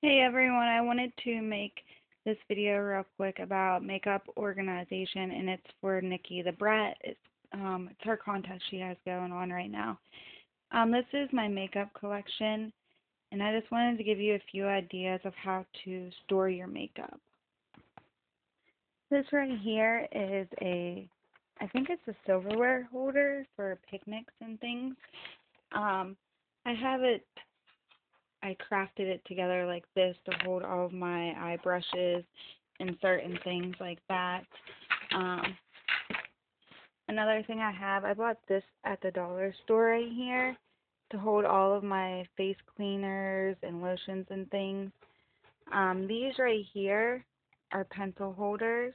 Hey everyone, I wanted to make this video real quick about makeup organization, and it's for Nikki the Brat. It's her contest she has going on right now. This is my makeup collection, and I just wanted to give you a few ideas of how to store your makeup. This right here is I think it's a silverware holder for picnics and things. I have it I crafted it together like this to hold all of my eye brushes and certain things like that. Um, Another thing I bought this at the dollar store right here to hold all of my face cleaners and lotions and things. These right here are pencil holders.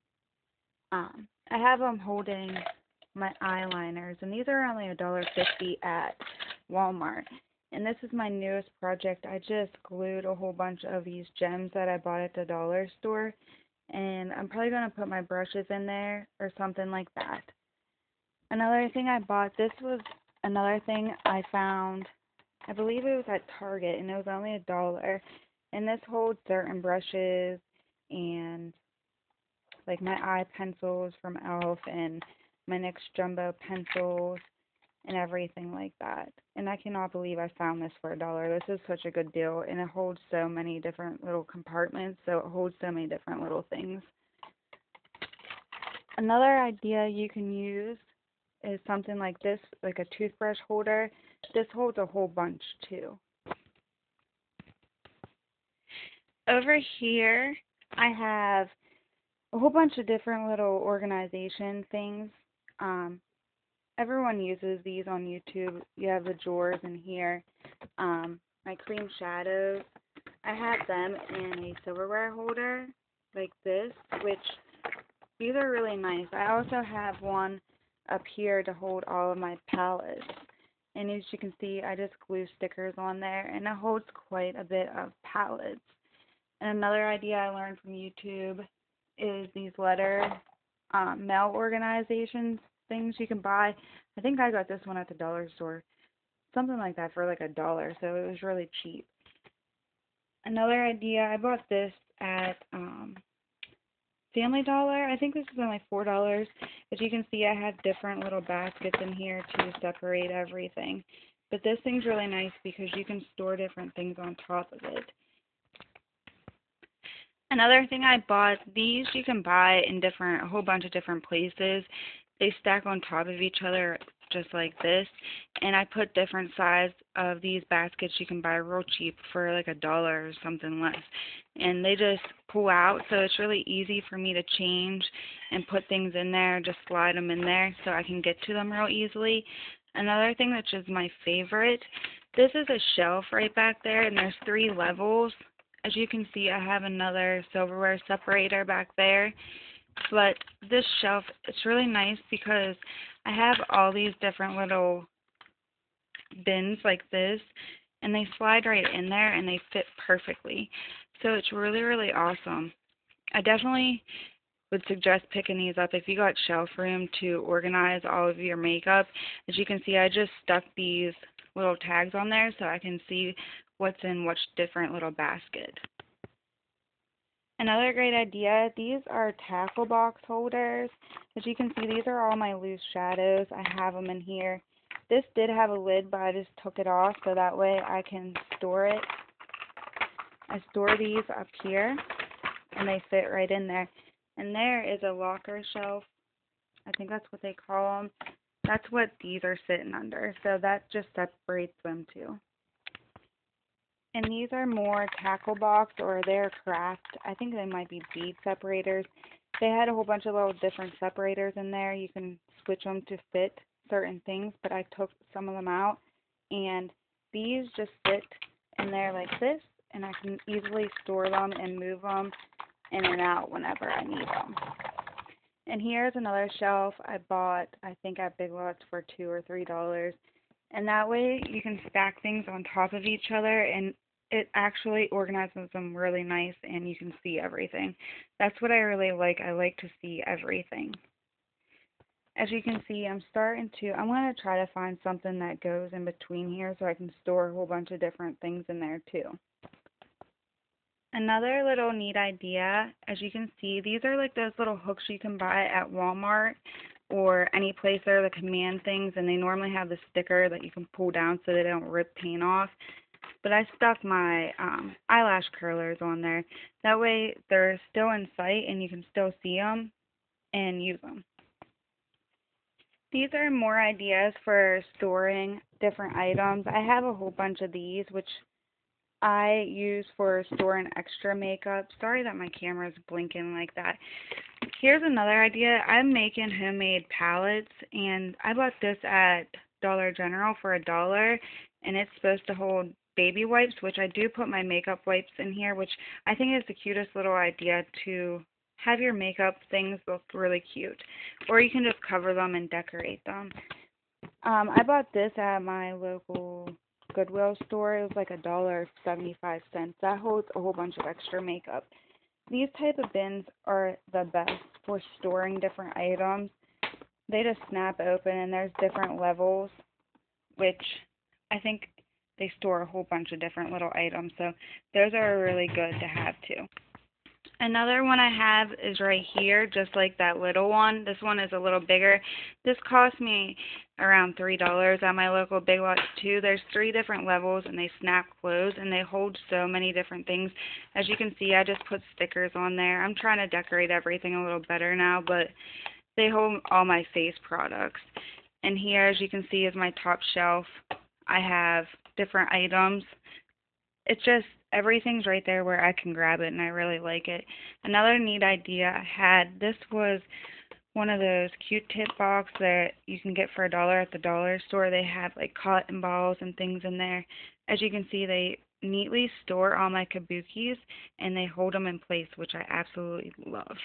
I have them holding my eyeliners, and these are only $1.50 at Walmart. And this is my newest project. I just glued a whole bunch of these gems that I bought at the dollar store, and I'm probably going to put my brushes in there or something like that. Another thing I bought, this was another thing I found, I believe it was at Target, and it was only $1. And this holds certain brushes and like my eye pencils from e.l.f. and my NYX jumbo pencils and everything like that. And I cannot believe I found this for $1. This is such a good deal, and it holds so many different little compartments, so it holds so many different little things. Another idea you can use is something like this, like a toothbrush holder. This holds a whole bunch too. Over here, I have a whole bunch of different little organization things. Everyone uses these on YouTube. You have the drawers in here. My cream shadows, I have them in a silverware holder like this, which these are really nice. I also have one up here to hold all of my palettes. And as you can see, I just glue stickers on there, and it holds quite a bit of palettes. And another idea I learned from YouTube is these letter mail organizations things you can buy. I think I got this one at the dollar store, something like that, for like $1, so it was really cheap. Another idea, I bought this at Family Dollar. I think this is only $4. As you can see, I have different little baskets in here to separate everything. But this thing's really nice because you can store different things on top of it. Another thing I bought, these you can buy in a whole bunch of different places. They stack on top of each other just like this. And I put different size of these baskets you can buy real cheap for like $1 or something less. And they just pull out, so it's really easy for me to change and put things in there, just slide them in there so I can get to them real easily. Another thing which is my favorite, this is a shelf right back there, and there's 3 levels. As you can see, I have another silverware separator back there. But this shelf, it's really nice because I have all these different little bins like this, and they slide right in there and they fit perfectly. So it's really, really awesome. I definitely would suggest picking these up if you got shelf room to organize all of your makeup. As you can see, I just stuck these little tags on there so I can see what's in which different little basket. Another great idea, these are tackle box holders. As you can see, these are all my loose shadows. I have them in here. This did have a lid, but I just took it off so that way I can store it. I store these up here, and they fit right in there. And there is a locker shelf. I think that's what they call them. That's what these are sitting under. So that just separates them too. And these are more tackle box, or they're craft. I think they might be bead separators. They had a whole bunch of little different separators in there. You can switch them to fit certain things, but I took some of them out. And these just sit in there like this, and I can easily store them and move them in and out whenever I need them. And here's another shelf I bought, I think at Big Lots for $2 or $3. And that way you can stack things on top of each other, and it actually organizes them really nice, and you can see everything. That's what I really like. I like to see everything. As you can see, I'm going to try to find something that goes in between here so I can store a whole bunch of different things in there too. Another little neat idea, as you can see, these are like those little hooks you can buy at Walmart or any place that are the command things, and they normally have the sticker that you can pull down so they don't rip paint off. But I stuck my eyelash curlers on there. That way they're still in sight and you can still see them and use them. These are more ideas for storing different items. I have a whole bunch of these, which I use for storing extra makeup. Sorry that my camera is blinking like that. Here's another idea. I'm making homemade palettes, and I bought this at Dollar General for $1, and it's supposed to hold baby wipes, which I do put my makeup wipes in here, which I think is the cutest little idea to have your makeup things look really cute. Or you can just cover them and decorate them. I bought this at my local Goodwill store. It was like $1.75. That holds a whole bunch of extra makeup. These type of bins are the best for storing different items. They just snap open and there's different levels, which I think they store a whole bunch of different little items. So those are really good to have too. Another one I have is right here, just like that little one. This one is a little bigger. This cost me around $3 at my local Big Lots too. There's 3 different levels and they snap closed and they hold so many different things. As you can see, I just put stickers on there. I'm trying to decorate everything a little better now, but they hold all my face products. And here, as you can see, is my top shelf. I have different items. It's just everything's right there where I can grab it, and I really like it. Another neat idea I had, this was one of those Q-tip box that you can get for $1 at the dollar store. They have like cotton balls and things in there. As you can see, they neatly store all my kabukis, and they hold them in place, which I absolutely love.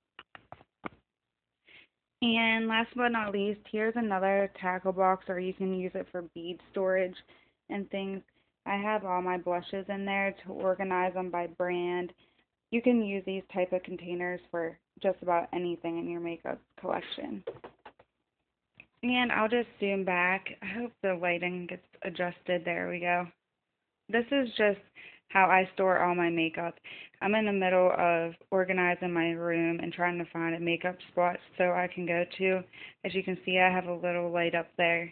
And last but not least, here's another tackle box, or you can use it for bead storage and things. I have all my blushes in there to organize them by brand. You can use these type of containers for just about anything in your makeup collection. And I'll just zoom back. I hope the lighting gets adjusted. There we go. This is just how I store all my makeup. I'm in the middle of organizing my room and trying to find a makeup spot so I can go to. As you can see, I have a little light up there.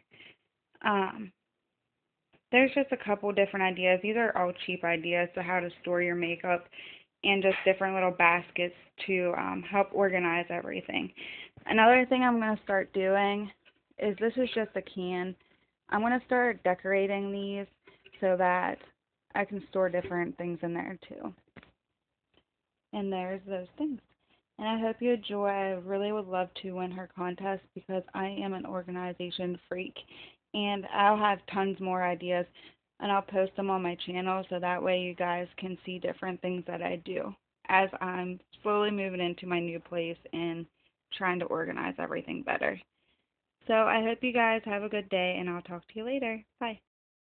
There's just a couple different ideas. These are all cheap ideas to how to store your makeup and just different little baskets to help organize everything. Another thing I'm going to start doing is, this is just a can. I'm going to start decorating these so that I can store different things in there too. And there's those things. And I hope you enjoy. I really would love to win her contest because I am an organization freak. And I'll have tons more ideas, and I'll post them on my channel so that way you guys can see different things that I do as I'm slowly moving into my new place and trying to organize everything better. So I hope you guys have a good day, and I'll talk to you later. Bye.